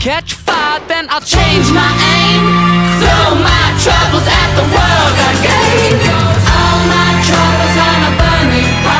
catch fire, then I'll change my aim. Throw my